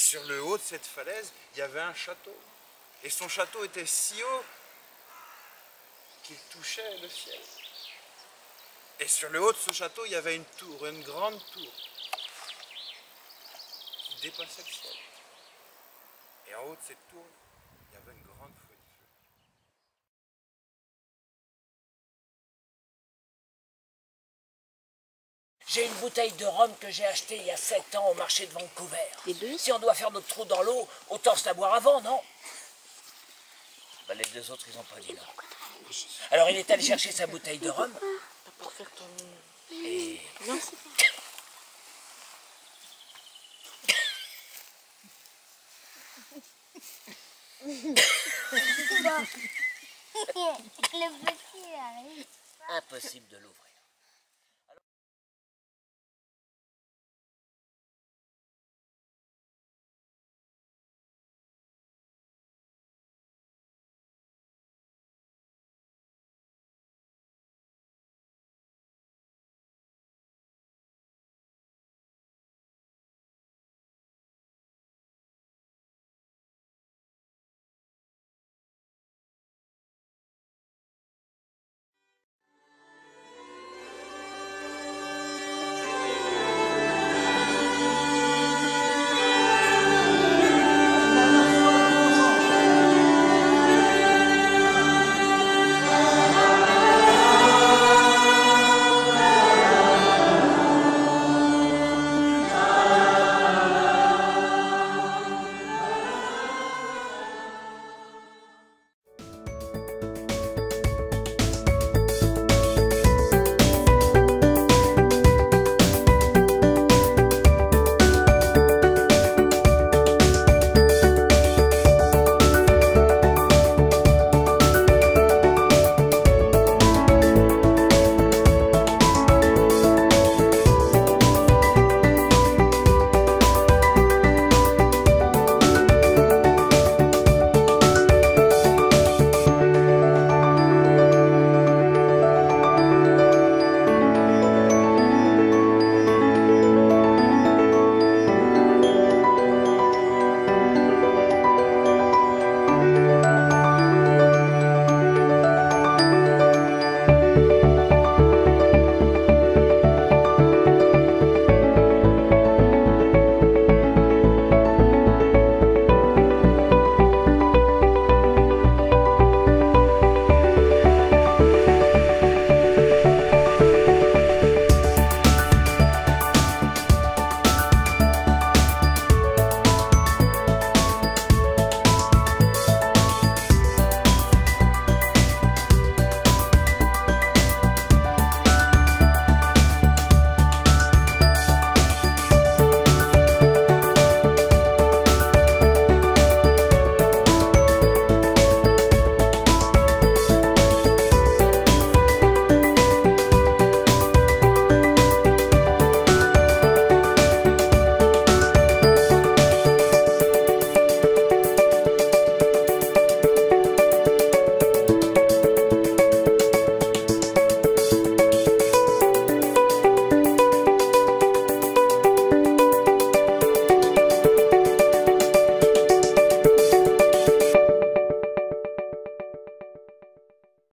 sur le haut de cette falaise, il y avait un château. Et son château était si haut qu'il touchait le ciel. Et sur le haut de ce château, il y avait une tour, une grande tour, qui dépassait le ciel. Et en haut de cette tour, il y avait une grande feu de feu. J'ai une bouteille de rhum que j'ai achetée il y a 7 ans au marché de Vancouver. Les deux? Si on doit faire notre trou dans l'eau, autant se la boire avant, non? Bah, les deux autres, ils n'ont pas dit non. Alors il est allé chercher sa bouteille de rhum. Pour faire ton... Et... Non, c'est pas. Le petit arrive. impossible de l'ouvrir.